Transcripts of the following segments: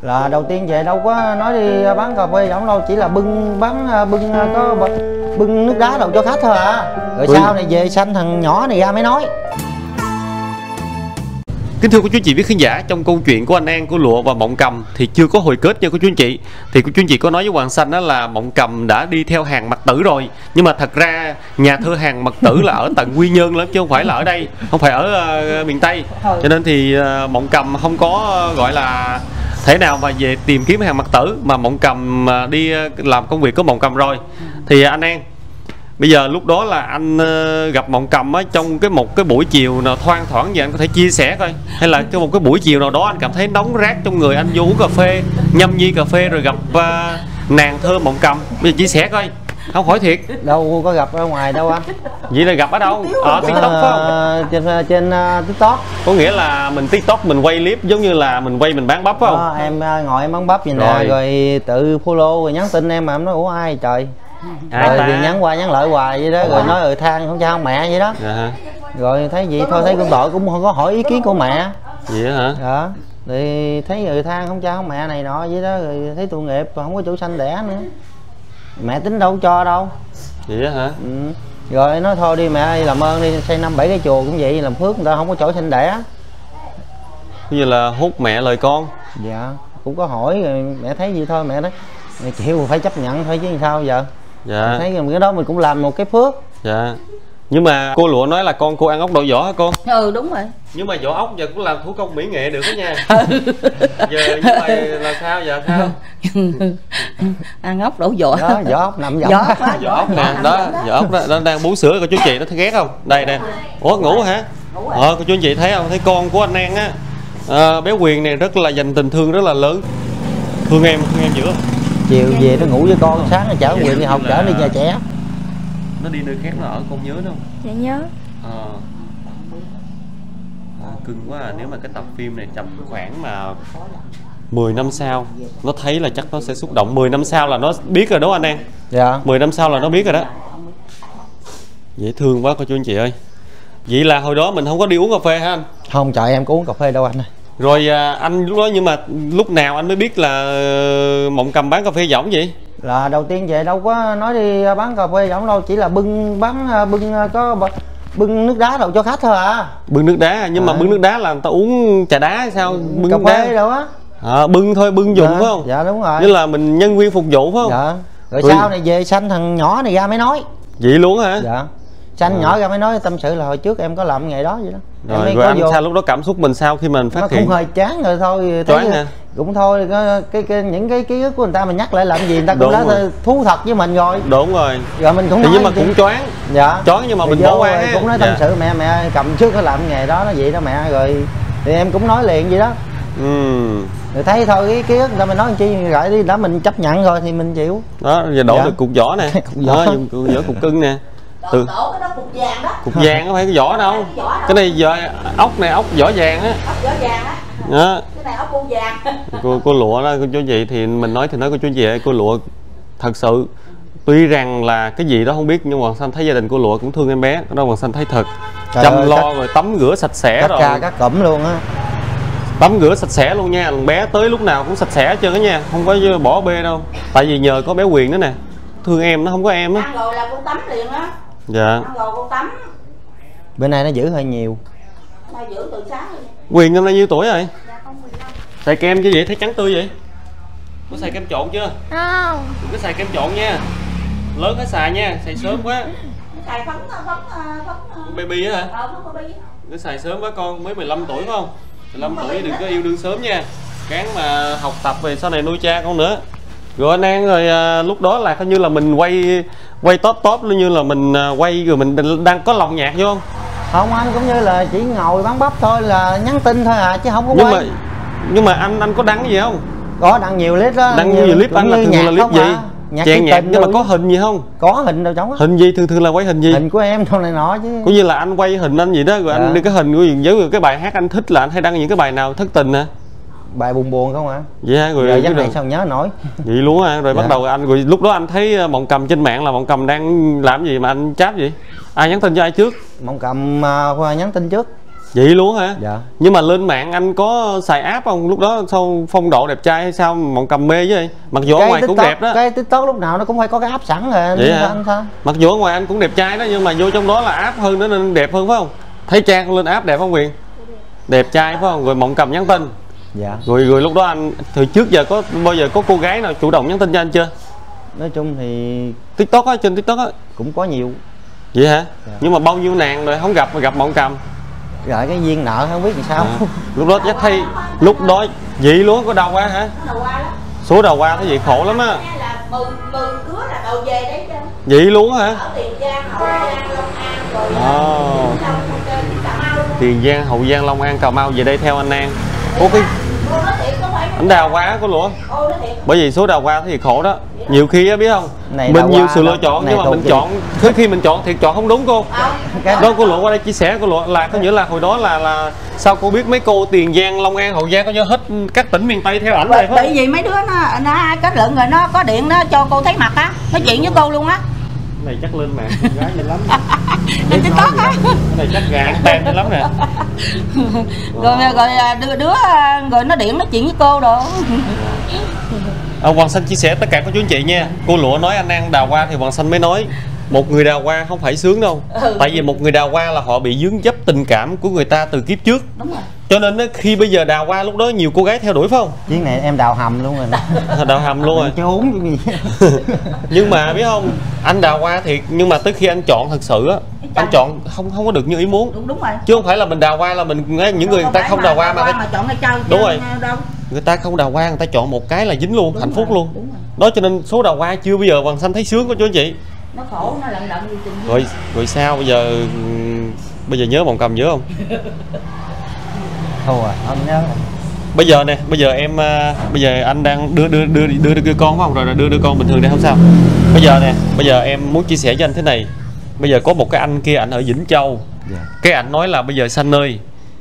Là đầu tiên về đâu có nói đi bán cà phê giống đâu, chỉ là bưng bưng nước đá đâu cho khách thôi à. Rồi sau này về sanh thằng nhỏ này ra mới nói. Kính thưa cô chú anh chị, với khán giả, trong câu chuyện của anh An, của Lụa và Mộng Cầm thì chưa có hồi kết nha cô chú anh chị. Thì cô chú anh chị có nói với Hoàng Xanh đó là Mộng Cầm đã đi theo hàng Mật Tử rồi, nhưng mà thật ra nhà thơ hàng Mật Tử là ở tận Quy Nhơn lắm chứ không phải là ở đây, không phải ở miền Tây. Cho nên thì Mộng Cầm không có gọi là thể nào mà về tìm kiếm hàng Mật Tử, mà Mộng Cầm đi làm công việc của Mộng Cầm rồi. Thì anh An, bây giờ lúc đó là anh gặp Mộng Cầm á, trong một cái buổi chiều nào thoang thoảng gì anh có thể chia sẻ coi, hay là một cái buổi chiều nào đó anh cảm thấy nóng rát trong người, anh vô uống cà phê, nhâm nhi cà phê rồi gặp nàng thơ Mộng Cầm, bây giờ chia sẻ coi. Không hỏi thiệt. Đâu có gặp ở ngoài đâu anh. Vậy là gặp ở đâu? Ở TikTok phải không? Trên TikTok. Có nghĩa là mình TikTok mình quay clip giống như là mình quay mình bán bắp phải không? Em ngồi em bán bắp vậy nè, rồi tự follow rồi nhắn tin em mà em nói ủa ai trời. Rồi thì nhắn qua nhắn lại hoài vậy đó, rồi nói than không cha không mẹ vậy đó. Rồi thấy gì thôi, thấy con đội cũng không có hỏi ý kiến của mẹ. Vậy hả? Đó. Thì thấy than không cha không mẹ này nọ vậy đó, rồi thấy tội nghiệp và không có chỗ sanh đẻ nữa. Mẹ tính đâu cho đâu. Vậy hả? Rồi nói thôi đi mẹ ơi, làm ơn đi xây 5-7 cái chùa cũng vậy, làm phước người ta không có chỗ sanh đẻ. Như là hút mẹ lời con. Dạ, cũng có hỏi rồi mẹ thấy gì thôi, mẹ nói mẹ chịu phải chấp nhận thôi chứ sao giờ. Dạ. Thấy cái đó mình cũng làm một cái phước. Dạ. Nhưng mà cô Lụa nói là con cô ăn ốc đậu vỏ hả con? Ừ đúng rồi. Nhưng mà vỏ ốc giờ cũng làm thủ công mỹ nghệ được đó nha. Giờ như vậy là sao giờ sao? Ăn ốc đổ vỏ. Đó, vỏ ốc nằm vỏ ốc nè, đó, vỏ ốc đó, nó đang bú sữa, cô chú chị nó thấy ghét không? Đây nè. Ủa ngủ hả? Cô chú chị thấy không? Thấy con của anh An á, bé Quyền này rất là dành tình thương rất là lớn. Thương em dữ không? Chiều về nó ngủ với con, sáng nó chở Quyền đi học, chở đi nhà trẻ. Nó đi nơi khác nó ở, con nhớ nó không? Dạ nhớ. Cưng quá à. Nếu mà cái tập phim này tầm khoảng mà 10 năm sau nó thấy là chắc nó sẽ xúc động. 10 năm sau là nó biết rồi đó anh An. Dạ. 10 năm sau là nó biết rồi đó. Dễ thương quá cô chú anh chị ơi. Vậy là hồi đó mình không có đi uống cà phê hả anh? Không, trời em có uống cà phê đâu anh ơi. Rồi anh lúc đó, nhưng mà lúc nào anh mới biết là Mộng Cầm bán cà phê võng vậy? Là đầu tiên về đâu có nói đi bán cà phê võng đâu, chỉ là bưng nước đá đâu cho khách thôi à. Bưng nước đá, nhưng mà bưng nước đá là người ta uống trà đá hay sao? Bưng cà nước phê đá đâu á. Bưng thôi, bưng dùng dạ, phải không? Dạ đúng rồi. Như là mình nhân viên phục vụ phải không? Dạ. Rồi sau này về sanh thằng nhỏ này ra mới nói. Vậy luôn hả? Dạ. Sanh nhỏ ra mới nói tâm sự là hồi trước em có làm nghề đó vậy đó. Rồi anh sao lúc đó cảm xúc mình sao khi mình phát hiện? Nó cũng hơi chán rồi thôi. Chán hả? Cũng thôi, những cái ký ức của người ta mình nhắc lại làm gì, người ta cũng đã thú thật với mình rồi. Đúng rồi. Rồi mình cũng nói nhưng mà cũng choáng. Dạ. Choáng nhưng mà mình bỏ qua. Cũng nói tâm sự mẹ cầm trước cái làm nghề đó nó vậy đó mẹ, rồi thì em cũng nói liền vậy đó. Rồi thấy thôi cái ký ức người ta mình nói làm chi lại đi, đã mình chấp nhận rồi thì mình chịu. Đó, giờ đổ được cục vỏ nè. Cục vỏ. Dùng vỏ cục cưng nè. Từ cái đó cục vàng đó. Cục vàng không phải cái vỏ đâu. Cái này giờ ốc này ốc vỏ vàng á. Ốc vỏ vàng á. Đó. Cái này ốc bu vàng. Cô Lụa đó cô chú chị, thì mình nói thì nói cô chú chị ơi, cô Lụa thật sự tuy rằng là cái gì đó không biết, nhưng Hoàng Xanh thấy gia đình cô Lụa cũng thương em bé đó. Hoàng Xanh thấy thật. Trời chăm ơi, lo rồi tắm rửa sạch sẽ rồi. Các cụm luôn á. Tắm rửa sạch sẽ luôn nha, thằng bé tới lúc nào cũng sạch sẽ hết trơn á nha, không có bỏ bê đâu. Tại vì nhờ có bé Quyền nữa nè, thương em nó không có em á. Ăn rồi là con tắm liền á. Dạ. Ăn rồi con tắm. Bữa nay nó giữ hơi nhiều. Nó giữ từ sáng rồi. Quyền năm nay nhiêu tuổi rồi? Dạ con 15. Xài kem chứ vậy, thấy trắng tươi vậy? Có xài kem trộn chưa? Không. Đừng có xài kem trộn nha. Lớn hết xài nha, xài sớm quá. Xài phấn baby á hả? Phấn baby. Cứ xài sớm quá con, mới 15 tuổi phải không? 15 tuổi đừng có yêu đương sớm nha. Cán mà học tập về sau này nuôi cha con nữa. Rồi anh An, rồi lúc đó là coi như là mình quay top như là mình quay rồi mình đang có lòng nhạc vô không? Không anh, cũng như là chỉ ngồi bán bắp thôi, là nhắn tin thôi à chứ không có quay. Nhưng mà anh có đăng gì không? Có đăng nhiều clip đó. Đăng nhiều clip anh là thường là clip gì? Chèn nhạc nhưng mà có hình gì không? Có hình đâu trống á. Hình gì? Thường là quay hình gì? Hình của em thôi này nọ chứ. Cũng như là anh quay hình anh gì đó rồi anh đưa cái hình của với cái bài hát anh thích, là anh hay đăng những cái bài nào thất tình hả? Bài buồn không hả? Vậy hả? Rồi cái này sao nhớ nổi. Vậy luôn á. Rồi bắt đầu anh, rồi lúc đó anh thấy Mộng Cầm trên mạng là Mộng Cầm đang làm gì mà anh chat vậy? Ai nhắn tin cho ai trước? Mộng Cầm nhắn tin trước. Vậy luôn hả? Dạ. Nhưng mà lên mạng anh có xài app không? Lúc đó sao phong độ đẹp trai hay sao Mộng Cầm mê với? Mặc dù ở ngoài cũng đẹp đó. Cái TikTok lúc nào nó cũng phải có cái app sẵn rồi. Vậy hả? Anh sao? Mặc dù ở ngoài anh cũng đẹp trai đó, nhưng mà vô trong đó là app hơn nữa nên đẹp hơn phải không? Thấy Trang lên app đẹp không Quyền? Đẹp trai phải không? Rồi Mộng Cầm nhắn tin. Dạ. Rồi lúc đó anh từ trước giờ có bao giờ có cô gái nào chủ động nhắn tin cho anh chưa? Nói chung thì TikTok á, trên TikTok á cũng có nhiều. vậy hả? Dạ. Nhưng mà bao nhiêu nàng rồi không gặp Mộng Cầm? Rồi cái duyên nợ không biết làm sao. Lúc đó chắc thấy lúc đó vậy luôn có đau quá hả? Đầu qua lắm. Số đầu qua thấy vậy khổ lắm á. Là 10 đứa là đầu về đấy chứ. Vậy luôn hả? Ở Tiền Giang, Hậu Giang, Long An rồi. Cà Mau luôn. Tiền Giang, Hậu Giang, Long An, Cà Mau về đây theo anh An. Ủa cái Cô nói thiệt có phải. anh đào quá của lụa. Cô nói thiệt. Bởi vì số đào qua thì khổ đó. Nhiều khi á biết không? Này Mình nhiều qua sự đó, lựa chọn này nhưng mà mình thuộc chọn khi mình chọn thì chọn không đúng cô. Cái Đó cô lụa qua đây chia sẻ cô lụa là có nghĩa là hồi đó là sao cô biết mấy cô Tiền Giang, Long An, Hậu Giang có nhớ hết các tỉnh miền Tây theo ảnh này phải Bởi không? vì mấy đứa nó kết luận rồi nó có điện nó cho cô thấy mặt á, nói chuyện với cô luôn á. Cái này chắc lên mạng con gái nhiều lắm. Trên TikTok á. Cái này chắc gạn tem nhiều lắm nè. Rồi đứa rồi nó điện nói chuyện với cô đồ. Hoàng Xanh chia sẻ tất cả các chú anh chị nha. Cô lụa nói anh An đào hoa thì Hoàng Xanh mới nói một người đào hoa không phải sướng đâu. Tại vì một người đào hoa là họ bị dướng dấp tình cảm của người ta từ kiếp trước. Đúng rồi. Cho nên khi bây giờ đào hoa lúc đó nhiều cô gái theo đuổi phải không? chuyến này em đào hầm luôn rồi nè. Đào hầm luôn rồi. Trốn cái gì. Nhưng mà biết không, anh đào hoa thiệt nhưng mà tới khi anh chọn thật sự á, anh chọn không có được như ý muốn. Đúng rồi. Chứ không phải là mình đào hoa là mình những người ta không đào hoa mà chọn cái chơi. Đúng rồi. Đâu. Người ta không đào hoa, người ta chọn một cái là dính luôn, Đúng hạnh phúc rồi, luôn. đúng rồi. Đó cho nên số đào hoa chưa bao giờ Hoàng Xanh thấy sướng của chú anh chị. Nó khổ, nó lận đận gì tình. Rồi sao bây giờ nhớ Mộng Cầm nhớ không? Thôi à, anh nhớ. Bây giờ nè, bây giờ anh đang đưa con phải không? Rồi đưa con bình thường đây không sao. Bây giờ em muốn chia sẻ cho anh thế này. Bây giờ có một cái anh kia, anh ở Vĩnh Châu. Yeah. Cái anh nói là bây giờ Xanh ơi,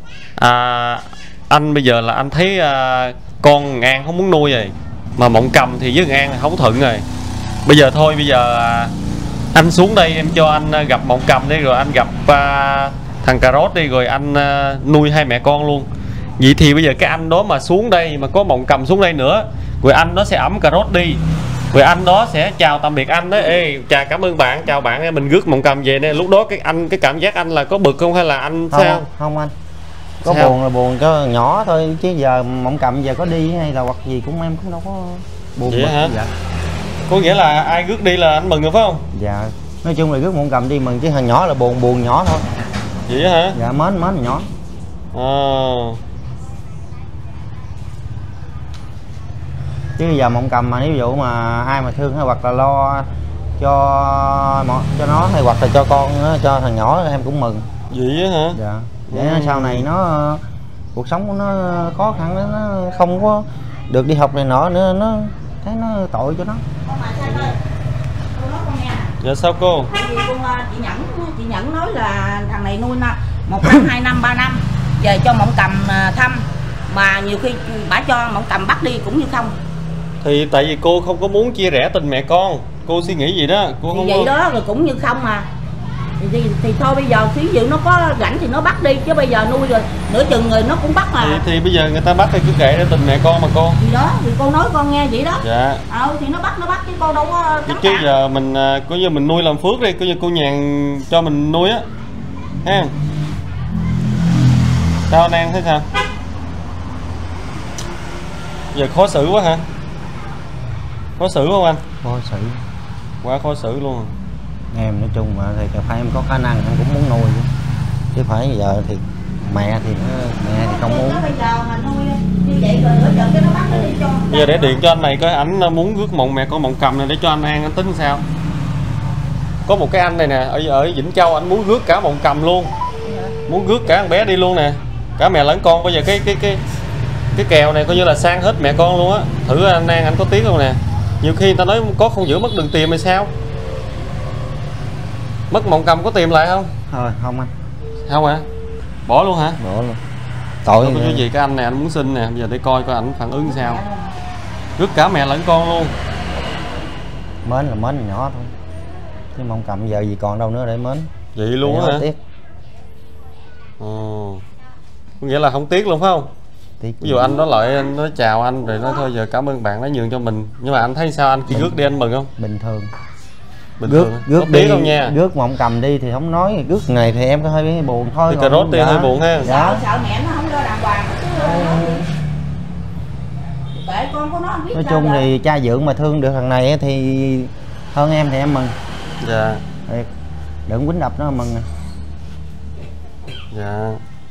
anh bây giờ là anh thấy con An không muốn nuôi rồi, mà Mộng Cầm thì với An không thuận rồi. Bây giờ anh xuống đây em cho anh gặp Mộng Cầm đi, rồi anh gặp thằng Cà Rốt đi, rồi anh nuôi hai mẹ con luôn. Vậy thì bây giờ cái anh đó mà xuống đây mà có Mộng Cầm xuống đây nữa, rồi anh đó sẽ ẵm Cà Rốt đi, rồi anh đó sẽ chào tạm biệt anh đó, ê chào cảm ơn bạn, chào bạn, mình rước Mộng Cầm về nè. Lúc đó cái cảm giác anh là có bực không hay là anh sao? Không anh. Có sao? Buồn là buồn cho nhỏ thôi, chứ giờ Mộng Cầm giờ có đi hay là hoặc gì cũng em cũng đâu có buồn. Vậy hả? Dạ. Có nghĩa là ai rước đi là anh mừng rồi phải không? Dạ. Nói chung là rước Mộng Cầm đi mừng, chứ thằng nhỏ là buồn nhỏ thôi. Vậy hả? Dạ mến nhỏ. Chứ giờ Mộng Cầm mà ví dụ mà ai mà thương hay hoặc là lo cho nó hay hoặc là cho con cho thằng nhỏ em cũng mừng. Vậy hả? Dạ. Để sau này nó cuộc sống của nó khó khăn, nó không có được đi học này nọ nữa, nó thấy nó tội cho nó. Dạ sao cô? Vì chị Nhẫn nói là thằng này nuôi 1 năm, 2 năm, 3 năm về cho Mộng Cầm thăm, mà nhiều khi bả cho Mộng Cầm bắt đi cũng như không. Thì tại vì cô không có muốn chia rẽ tình mẹ con, cô suy nghĩ gì đó, cô thì không vậy có... đó rồi cũng như không mà. Thì thôi bây giờ thí dụ nó có rảnh thì nó bắt đi, chứ bây giờ nuôi rồi nửa chừng người nó cũng bắt mà. Thì bây giờ người ta bắt thì cứ kệ để tình mẹ con mà cô. Thì đó, thì cô nói con nghe vậy đó. Dạ. Thì nó bắt chứ cô đâu có cấm Chứ cản. giờ mình coi như mình nuôi làm phước đi, coi như cô Nhàn cho mình nuôi á ha. Sao anh An thấy sao? Giờ khó xử quá hả? Khó xử không anh? Khó xử. Quá khó xử luôn. Em nói chung mà thì phải em có khả năng em cũng muốn nuôi chứ phải giờ thì mẹ thì không muốn. Bây giờ mà nuôi như vậy rồi nửa chừng cái nó bắt nó đi cho. Bây giờ để điện cho anh này coi, ảnh muốn rước mẹ con Mộng Cầm này để cho anh An anh tính sao. Có một cái anh này nè ở Vĩnh Châu, anh muốn rước cả Mộng Cầm luôn, muốn rước cả con bé đi luôn nè, cả mẹ lẫn con. Bây giờ cái kèo này coi như là sang hết mẹ con luôn á. Thử anh An anh có tiếng không nè. Nhiều khi người ta nói có không giữ mất đừng tìm hay sao? Mất Mộng Cầm có tìm lại không? Thôi không anh. Không hả? Bỏ luôn hả? Bỏ luôn. Tội cái gì cái anh này anh muốn xin nè, bây giờ để coi ảnh phản ứng sao. Rước cả mẹ lẫn con luôn. Mến là mến nhỏ thôi, chứ Mộng Cầm giờ gì còn đâu nữa để mến. Vậy luôn á hả? Tiếc. Ồ. Có nghĩa là không tiếc luôn phải không? Tiếc. Ví dụ anh nói lại, anh nói chào anh rồi nói thôi giờ cảm ơn bạn đã nhường cho mình, nhưng mà anh thấy sao, anh khi rước đi anh mừng không? Bình thường. Rước đi không nha. Rước Mộng Cầm đi thì không nói, rước này thì em có hơi buồn thôi. Thì cà rốt đi hơi buồn ha. Sợ mẹ nó không lo đàng hoàng. Kệ con của nó biết. Nói chung thì cha dưỡng mà thương được thằng này thì hơn em thì em mừng. Dạ. Đừng quýnh đập nó mừng. Dạ.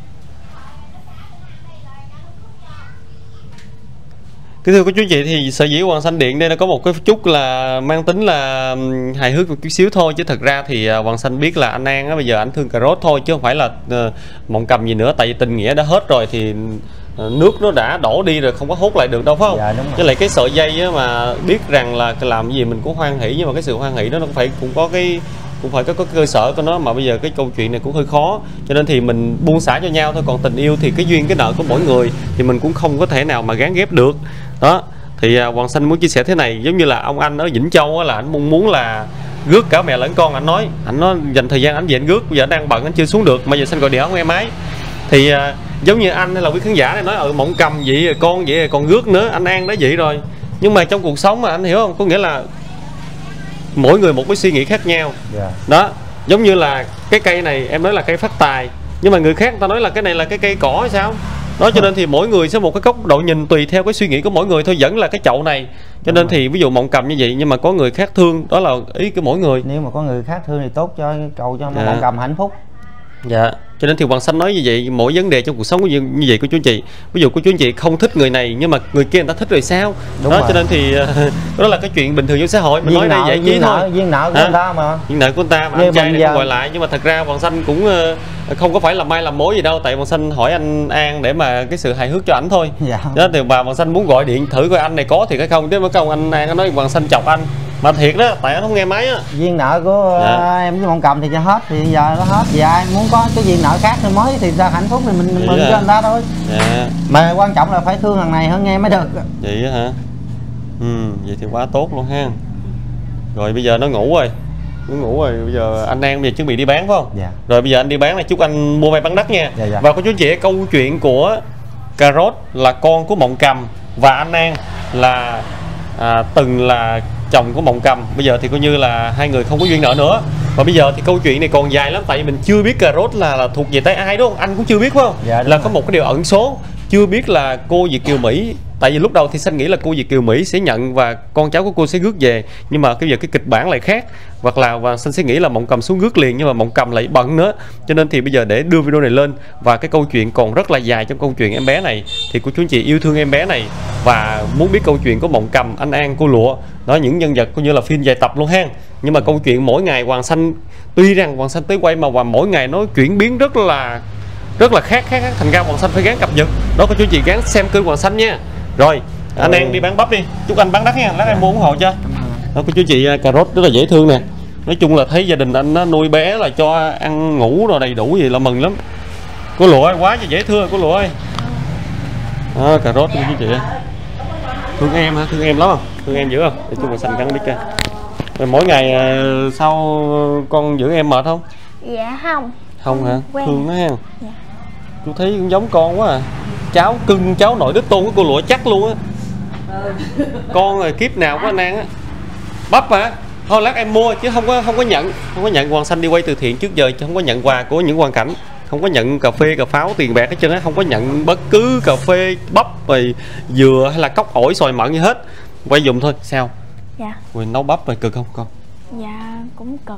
Kính thưa quý chú chị, thì sở dĩ Hoàng Xanh Điện đây nó có một cái chút là mang tính là hài hước một chút xíu thôi, chứ thật ra thì Hoàng Xanh biết là anh An á, bây giờ anh thương cà rốt thôi chứ không phải là Mộng Cầm gì nữa, tại vì tình nghĩa đã hết rồi thì nước nó đã đổ đi rồi, không có hút lại được đâu phải không? Dạ, đúng rồi. Với lại cái sợi dây á, mà biết rằng là làm gì mình cũng hoan hỷ, nhưng mà cái sự hoan hỷ đó nó cũng có cái cơ sở của nó, mà bây giờ cái câu chuyện này cũng hơi khó, cho nên thì mình buông xả cho nhau thôi. Còn tình yêu thì cái duyên cái nợ của mỗi người thì mình cũng không có thể nào mà gán ghép được đó. Thì Hoàng Xanh muốn chia sẻ thế này, giống như là ông anh ở Vĩnh Châu á, là anh mong muốn là rước cả mẹ lẫn con. Anh nói dành thời gian anh về anh rước, bây giờ anh đang bận anh chưa xuống được, mà giờ Xanh gọi điện không nghe máy. Thì giống như anh hay là quý khán giả này nói Mộng Cầm vậy rồi con vậy rồi còn rước nữa, anh An đã vậy rồi. Nhưng mà trong cuộc sống mà anh hiểu không, có nghĩa là mỗi người một cái suy nghĩ khác nhau. Đó, giống như là cái cây này em nói là cây phát tài, nhưng mà người khác người ta nói là cái này là cái cây cỏ hay sao đó, cho nên thì mỗi người sẽ một cái góc độ nhìn tùy theo cái suy nghĩ của mỗi người thôi, vẫn là cái chậu này. Cho nên thì ví dụ Mộng Cầm như vậy, nhưng mà có người khác thương, đó là ý của mỗi người. Nếu mà có người khác thương thì tốt cho cầu cho Mộng Cầm hạnh phúc. Dạ, cho nên thì Hoàng Xanh nói như vậy, mỗi vấn đề trong cuộc sống như vậy của chú anh chị. Ví dụ của chú anh chị không thích người này nhưng mà người kia người ta thích rồi sao? Đúng đó rồi. Cho nên thì đó là cái chuyện bình thường trong xã hội, mình nói đây giải trí thôi. Duyên nợ của người ta mà. Duyên nợ của người ta mà anh trai này không gọi lại, nhưng mà thật ra Hoàng Xanh cũng không có phải là mai làm mối gì đâu, tại Hoàng Xanh hỏi anh An để mà cái sự hài hước cho ảnh thôi. Dạ. Đó thì bà Hoàng Xanh muốn gọi điện thử coi anh này có thiệt hay không, chứ mới không anh An nói Hoàng Xanh chọc anh. Mà thiệt đó, tại anh không nghe máy á. Duyên nợ của em với Mộng Cầm thì cho hết, thì giờ nó hết. Vì ai muốn có cái duyên nợ khác thì mới thì ra hạnh phúc thì mình mừng cho người ta thôi. Dạ. Mà quan trọng là phải thương thằng này hơn nghe mới được. Vậy á hả? Vậy thì quá tốt luôn ha. Rồi bây giờ nó ngủ rồi. Nó ngủ rồi, bây giờ anh An bây giờ chuẩn bị đi bán phải không? Dạ. Rồi bây giờ anh đi bán này, chúc anh mua may bán đắt nha. Dạ. Và cô chú chị, câu chuyện của cà rốt là con của Mộng Cầm và anh An là từng là chồng của Mộng Cầm. Bây giờ thì coi như là hai người không có duyên nợ nữa. Và bây giờ thì câu chuyện này còn dài lắm, tại vì mình chưa biết cà rốt là thuộc về tay ai đúng không? Anh cũng chưa biết phải không? Dạ, là có một cái điều ẩn số, chưa biết là cô Việt Kiều Mỹ. Tại vì lúc đầu thì Xanh nghĩ là cô Việt Kiều Mỹ sẽ nhận và con cháu của cô sẽ rước về, nhưng mà cái giờ cái kịch bản lại khác, hoặc là và Xanh sẽ nghĩ là Mộng Cầm xuống rước liền, nhưng mà Mộng Cầm lại bận nữa. Cho nên thì bây giờ để đưa video này lên, và cái câu chuyện còn rất là dài trong câu chuyện em bé này, thì cô chú anh chị yêu thương em bé này và muốn biết câu chuyện của Mộng Cầm, anh An, cô Lụa, đó những nhân vật coi như là phim dài tập luôn ha. Nhưng mà câu chuyện mỗi ngày Hoàng Xanh, tuy rằng Hoàng Xanh tới quay mà mỗi ngày nó chuyển biến rất là khác, thành ra Hoàng Xanh phải gắng cập nhật đó. Cô chú chị gắng xem kênh Hoàng Xanh nha. Rồi anh An đi bán bắp đi, chúc anh bán đắt nha, lát em mua ủng hộ cho. Đó cô chú chị, cà rốt rất là dễ thương nè. Nói chung là thấy gia đình anh nó nuôi bé là cho ăn ngủ rồi đầy đủ gì là mừng lắm. Cô Lụa ơi, quá dễ thương cô Lụa ơi. Cà rốt cô chú chị, thương em hả? Thương em lắm không? Thương em dữ không? Để chung Hoàng Xanh gắn mic ra. Rồi mỗi ngày sau con giữ em mệt không? Dạ không. Không hả? Quen. Thương nó ha. Dạ. Chú thấy cũng giống con quá à. Cháu cưng, cháu nội đích tôn của cô Lụa chắc luôn á. Con rồi kiếp nào của anh An á. Bắp hả? Thôi lát em mua chứ không có nhận. Hoàng Xanh đi quay từ thiện trước giờ chứ không có nhận quà của những hoàn cảnh, không có nhận cà phê cà pháo tiền bạc hết trơn á, không có nhận bất cứ cà phê bắp rồi dừa hay là cốc ổi xoài mận gì hết. Quay dùng thôi. Sao? Dạ. Rồi nấu bắp rồi cực không con? Dạ cũng cực.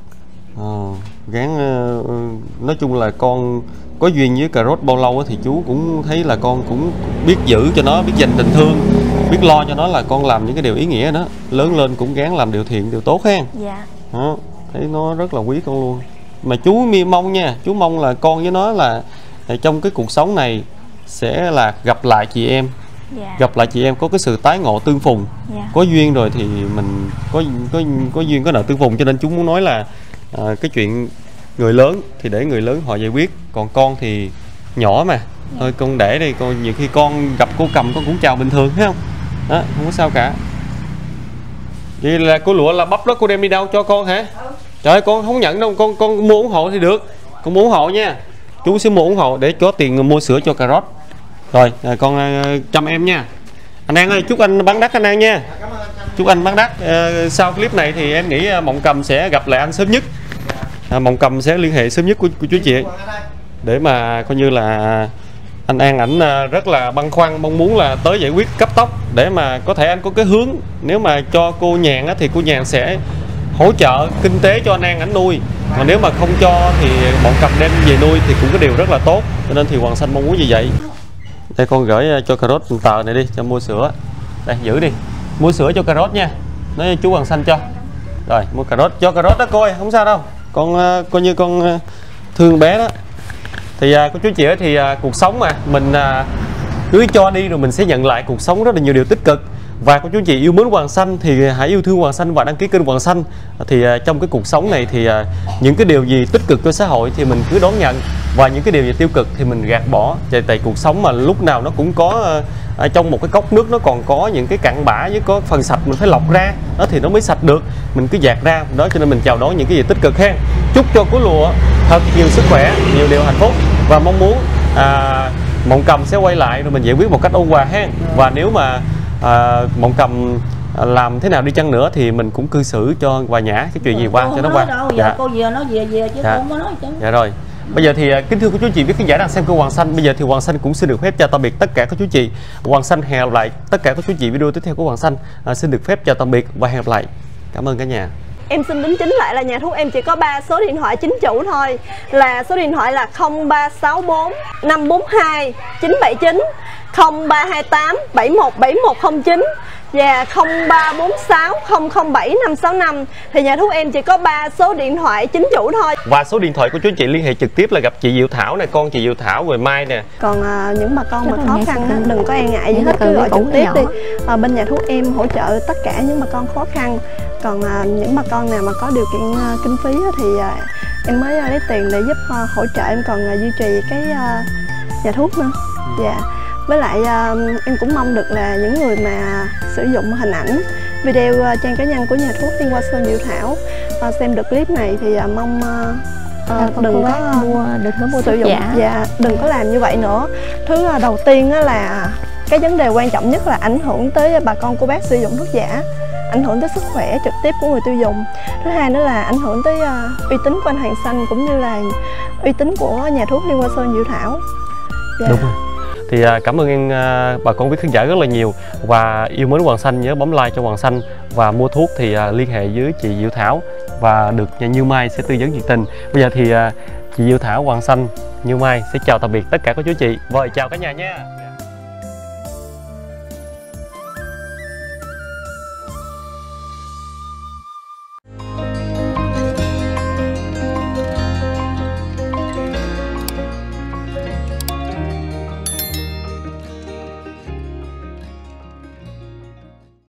Gán nói chung là con có duyên với cà rốt bao lâu thì chú cũng thấy là con cũng biết giữ cho nó, biết dành tình thương, biết lo cho nó, là con làm những cái điều ý nghĩa đó. Lớn lên cũng gán làm điều thiện, điều tốt ha. Dạ. Đó, thấy nó rất là quý con luôn. Mà chú mong nha, chú mong là con với nó là trong cái cuộc sống này sẽ là gặp lại chị em. Dạ. Gặp lại chị em có cái sự tái ngộ tương phùng. Dạ. Có duyên rồi thì mình có duyên có nợ tương phùng, cho nên chú muốn nói là cái chuyện người lớn thì để người lớn họ giải quyết, còn con thì nhỏ mà. Dạ. Thôi con để đây, con nhiều khi con gặp cô Cầm con cũng chào bình thường thấy không? Đó, không có sao cả. Vậy là cô Lụa là bắp đó cô đem đi đâu cho con hả? Trời ơi, con không nhận đâu, con mua ủng hộ thì được. Con mua ủng hộ nha. chú sẽ mua ủng hộ để có tiền mua sữa cho cà rốt. Rồi con chăm em nha. Anh An ơi, chúc anh bán đắt anh An nha. Chúc anh bán đắt. Sau clip này thì em nghĩ Mộng Cầm sẽ gặp lại anh sớm nhất. Mộng Cầm sẽ liên hệ sớm nhất của chú chị để mà coi như là anh An ảnh rất là băn khoăn, mong muốn là tới giải quyết cấp tốc để mà có thể anh có cái hướng. Nếu mà cho cô Nhàn thì cô Nhàn sẽ hỗ trợ kinh tế cho anh An ảnh nuôi, còn nếu mà không cho thì Mộng Cầm đem về nuôi thì cũng có điều rất là tốt. Cho nên thì Hoàng Xanh mong muốn như vậy. Đây con gửi cho cà rốt tờ này đi cho mua sữa. Đây giữ đi, mua sữa cho cà rốt nha, nói chú Hoàng Xanh cho. Rồi mua cà rốt cho cà rốt đó cô ơi, không sao đâu, con coi như con thương bé đó. Thì cô chú chị thì cuộc sống mà mình cứ cho đi rồi mình sẽ nhận lại cuộc sống rất là nhiều điều tích cực. Và cô chú chị yêu mến Hoàng Xanh thì hãy yêu thương Hoàng Xanh và đăng ký kênh Hoàng Xanh. Thì trong cái cuộc sống này thì những cái điều gì tích cực cho xã hội thì mình cứ đón nhận, và những cái điều gì tiêu cực thì mình gạt bỏ. Tại cuộc sống mà lúc nào nó cũng có trong một cái cốc nước nó còn có những cái cặn bã với có phần sạch, mình phải lọc ra đó thì nó mới sạch được, mình cứ dạt ra đó. Cho nên mình chào đón những cái gì tích cực ha. Chúc cho cô lụa thật nhiều sức khỏe, nhiều điều hạnh phúc, và mong muốn Mộng Cầm sẽ quay lại rồi mình giải quyết một cách ôn hòa ha. Và nếu mà Mộng Cầm làm thế nào đi chăng nữa thì mình cũng cư xử cho hòa nhã, cái chuyện gì qua cho nó qua. Dạ. Cô vừa nói về chứ cô không có nói chứ. Dạ rồi. Bây giờ thì kính thưa cô chú chị biết khán giả đang xem kênh Hoàng Xanh, bây giờ thì Hoàng Xanh cũng xin được phép chào tạm biệt tất cả các chú chị. Hoàng Xanh hẹn gặp lại tất cả các chú chị video tiếp theo của Hoàng Xanh. Xin được phép chào tạm biệt và hẹn gặp lại. Cảm ơn cả nhà. Em xin đính chính lại là nhà thuốc em chỉ có 3 số điện thoại chính chủ thôi, là số điện thoại là 0364 542 979, 0328 717109 và 0346 007 565. Thì nhà thuốc em chỉ có 3 số điện thoại chính chủ thôi. Và số điện thoại của chú chị liên hệ trực tiếp là gặp chị Diệu Thảo nè, con chị Diệu Thảo rồi Mai nè. Còn những bà con mà khó khăn đừng có e ngại gì hết, cứ gọi trực tiếp đi. Bên nhà thuốc em hỗ trợ tất cả những bà con khó khăn. Còn những bà con nào mà có điều kiện kinh phí thì em mới lấy tiền để giúp hỗ trợ, em còn duy trì cái nhà thuốc nữa. Dạ. Với lại em cũng mong được là những người mà sử dụng hình ảnh video trang cá nhân của nhà thuốc Liên Hoa Sơn Diệu Thảo xem được clip này thì mong đừng có sử dụng giả. Dạ, đừng có làm như vậy nữa. Thứ đầu tiên là cái vấn đề quan trọng nhất là ảnh hưởng tới bà con cô bác sử dụng thuốc giả, ảnh hưởng tới sức khỏe trực tiếp của người tiêu dùng. Thứ hai nữa là ảnh hưởng tới uy tín của anh Hoàng Xanh cũng như là uy tín của nhà thuốc Liên Hoa Sơn Diệu Thảo. Dạ. Đúng rồi. Thì cảm ơn bà con quý khán giả rất là nhiều, và yêu mến Hoàng Xanh nhớ bấm like cho Hoàng Xanh, và mua thuốc thì liên hệ với chị Diệu Thảo và được nhà Như Mai sẽ tư vấn nhiệt tình. Bây giờ thì chị Diệu Thảo, Hoàng Xanh, Như Mai sẽ chào tạm biệt tất cả các chú chị. Rồi chào cả nhà nha.